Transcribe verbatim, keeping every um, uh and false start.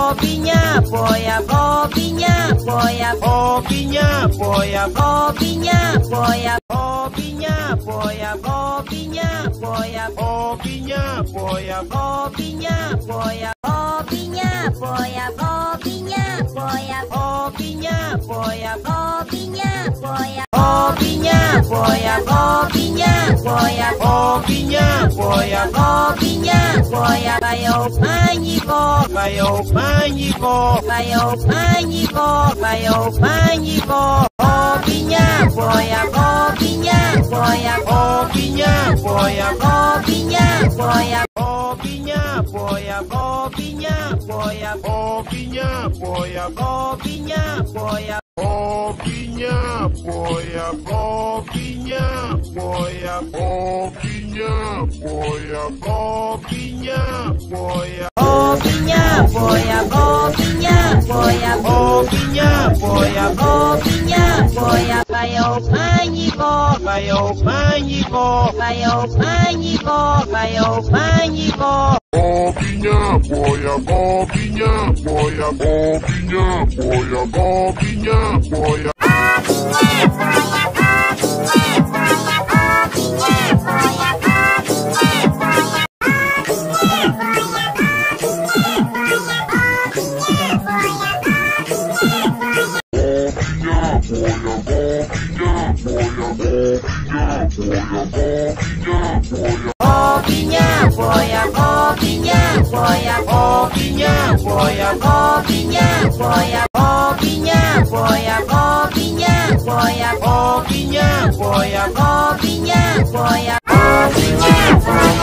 kopinya, poya, kopinya, poya, kopinya, poya, kopinya, poya, kopinya, poya, kopinya, poya, kopinya, poya, kopinya, poya, kopinya, poya, kopinya, poya, kopinya, poya, kopinya, poya, kopinya, poya, kopinya, poya, kopinya, poya, kopinya, poya, kayo paniko, kayo paniko, kayo paniko, kayo paniko, kopinya, poya, kopinya, poya, kopinya, poya, kopinya, poya, kopinya, poya, kopinya, poya, kopinya, poya, kopinya, poya, kopinya, poya, kopinya, poya, kopinya, poya, kopinya, poya, kopinya, poya, kopinya, poya, kopinya, poya, kopinya, poya, kayo paniko, kayo paniko, kayo paniko, kayo paniko. Kopinya, poya, kopinya, poya, kopinya, poya, kopinya, poya. Kopinya, poya, kopinya, poya, kopinya, poya, kopinya, poya, kopinya, poya, kopinya, poya, kopinya, poya, kopinya, poya, kopinya, poya.